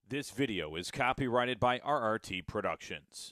This video is copyrighted by RRT Productions.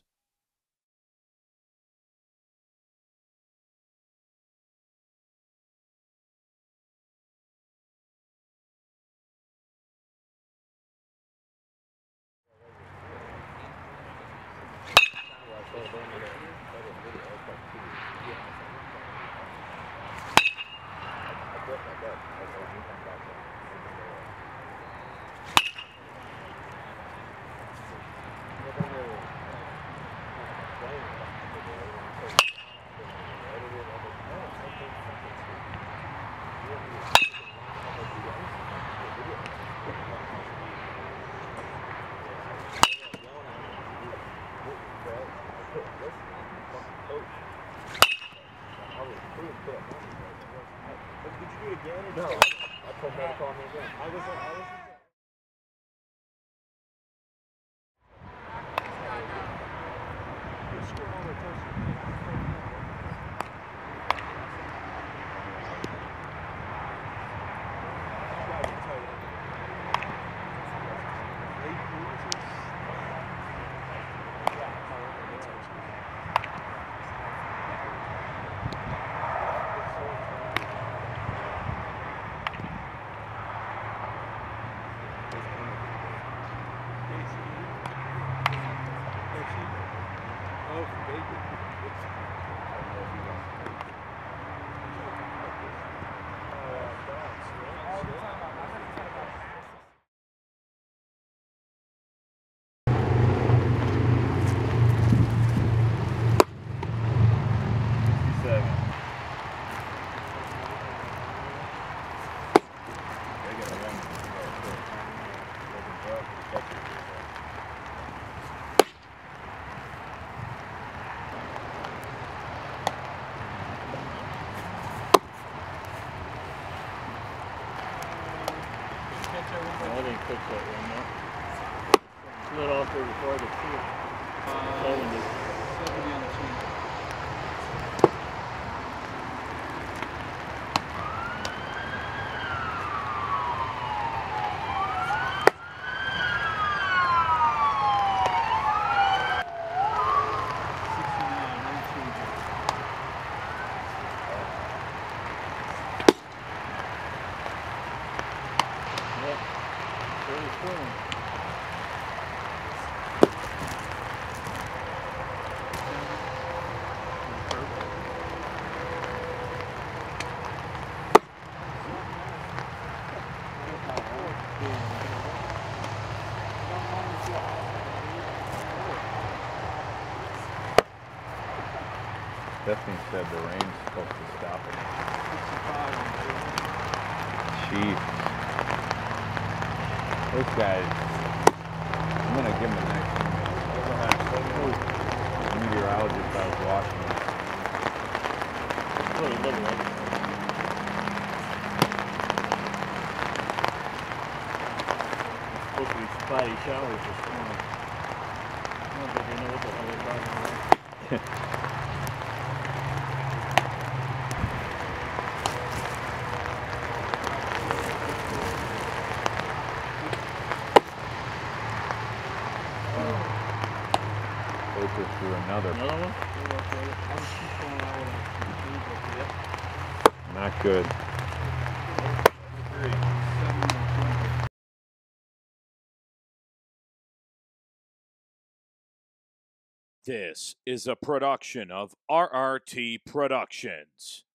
Did you do it again? No. I told her to call me again. I was I didn't catch that one, no. Slid off there before I could see it. 70 on the chin. Stephanie said the rain's supposed to stop it. Jeez. Those guys, I'm going to give them a nice email. The meteorologist I was watching. That's what it looked like. Supposed to be spotty showers this morning. I don't think they know what the hell they're talking about. Focus through another. Another one? Not good. This is a production of RRT Productions.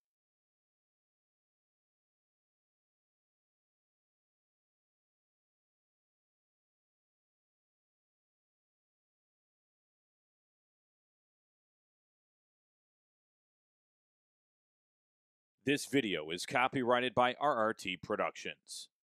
This video is copyrighted by RRT Productions.